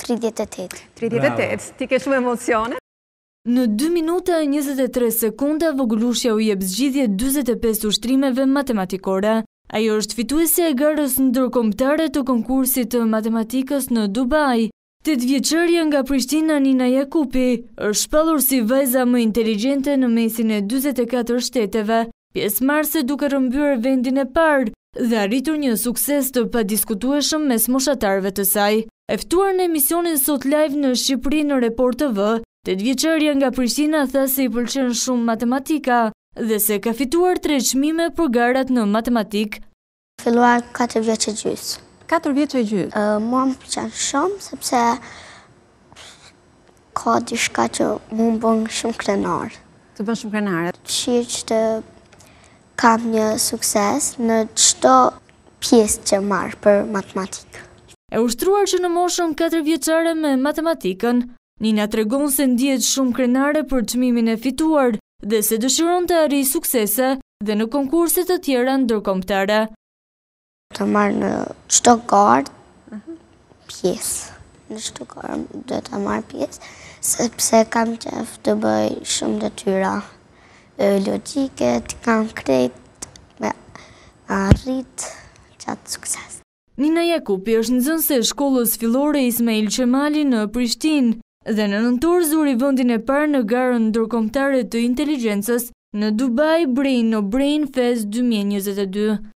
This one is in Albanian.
38. 38, ti ke shumë emocione? Në 2 minuta e 23 sekunda, Vogëlushja u jep zgjidhje 45 ushtrimeve matematikore. Ajo është fituese e garës ndërkombëtare të konkursit të matematikës në Dubai. 8-vjeçaria nga Prishtina, Nina Jakupi, është shpallur si vajza më inteligjente në mesin e 44 shteteve, pjesëmarrëse duke rrëmbyer vendin e parë dhe arritur një sukses të padiskutueshëm mes moshatarëve të saj. E ftuar në emisionin Sot Live në Shqipëri në Report TV, 8-vjeçaria nga Prishtina tha se i pëlqen shumë matematika dhe se ka fituar 3 çmime për garat në matematik. Filluar 4 vjeç e gjys. 4 vjeç e gjys. Mua më pëlqen shumë sepse ka diçka që më bën shumë krenar. Të bën shumë krenare. Që të kam një sukses në çdo pjesë që marr për matematikë. E ushtruar që në moshën 4 vjeçare me matematikën, Nina tregon se ndihet shumë krenare për çmimin e fituar dhe se dëshiron të arrijë suksese dhe në konkurse të tjera ndërkombëtare. Të marr në çdo garë pjesë. Në çdo garë do të marr pjesë, sepse kam qef të bëj shumë detyra logjike, të kam krejt me arrit qatë sukses. Nina Jakupi është nxënëse e shkollës fillore Ismail Qemali në Prishtinë dhe në nëntor zuri vendin e parë në garën ndërkombëtare të inteligjencës në Dubai Brain No Brain Fest 2022.